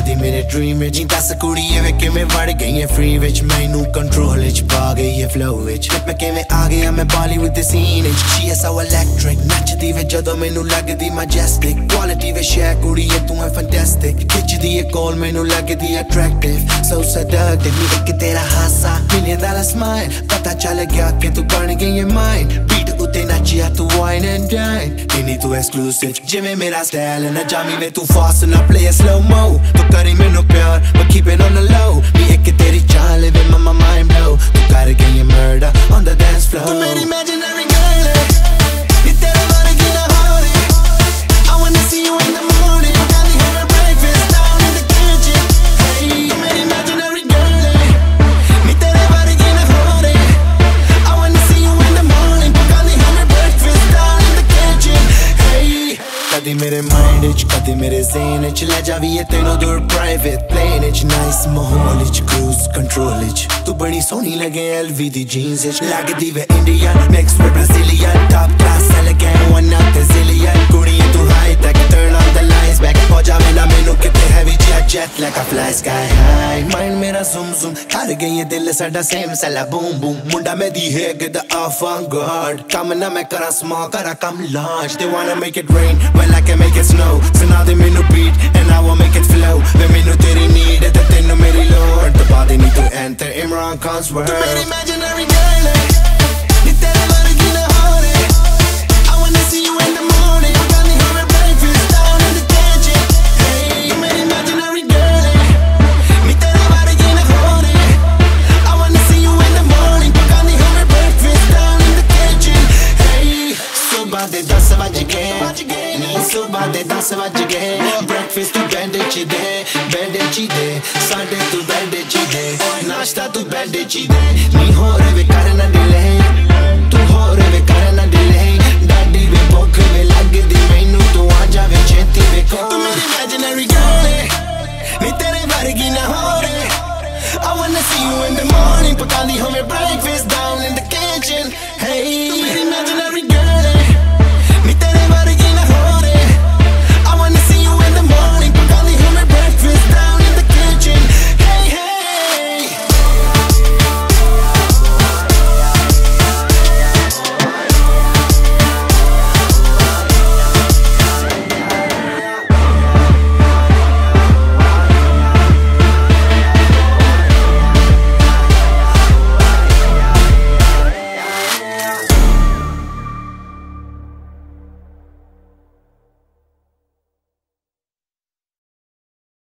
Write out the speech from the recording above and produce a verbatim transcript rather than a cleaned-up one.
कदी मेरे dream which दस कुड़ियां वे किवें वड़ गईयां फ्री विच मैनू कंट्रोल विच पा गई है फ्लो विच मैं किवें आ गया मैं बॉलीवुड दे सीन विच शी इज सो इलेक्ट्रिक नचदी वे जदों मैनू लगदी मैजेस्टिक क्वालिटी वे शेयर कुड़ियां तू है फैंटास्टिक खिचदी है कॉल मैनू लगदी अट्रैक्टिव सो सेडक्टिव नी इक तेरा हासा मिलियन डॉलर स्माइल पता चल गया कि तू बन गई है माइन बीट उते नचिया तू वाइन एंड डाइन इनी तू एक्सक्लूसिव जिवें मेरा स्टाइल ना जामी वे तू फास्ट ना प्ले स्लो mo तू करी मैनू प्यार but keep it on the low नी एक तेरी चाल वे मम्मा माइंड ब्लो तू कर गई है murder on the dance floor तू मेरी imaginary girl है ये तेरे बारे की ना हो रे I wanna see you in the morning got me having breakfast down in the kitchen hey तू मेरी imaginary girl है ये तेरे बारे की ना हो रे I wanna see you in the morning got me having breakfast down in the kitchen hey कदी मेरे माइंड विच कदी मेरे ज़हन विच ले जावी है तेनों दूर प्राइवेट प्लेन विच नाइस माहौल विच क्रूज कंट्रोल विच तू बड़ी सोहनी लगे एलवी दी जीन्स विच लगदी वे Indian mix with Brazilian top class elegant one of the zillion कुड़ियां तू high tech turn on the lights back हो जावे ना मैनू किते heavy jet jet like a fly sky high mind मेरा zuम zuम कर गई है दिल साडा सेम सला बूम बूम मुंडा मैं दी है गद avant garde कम ना मैं करा स्मॉल करा कम large they wanna make it rain well I can make it snow so now they me no beat and I will make it flow when me no teri need it then no meri lord the body need to enter Imran Khan's world tu meri imaginary girl hai ye tere vargi na ho re I wanna see you in the morning got me having breakfast down in the kitchen hey tu meri imaginary girl hai ye tere vargi na ho re I wanna see you in the morning got me having breakfast down in the kitchen hey subah de दस बज गए नी सुबह दे दस बज गए breakfast तू bed च दे bed च दे साडे तू बेड च दे नाश्ता तू बेड च दे नी हो रे वे करना डिले तू हो रे वे करना डिले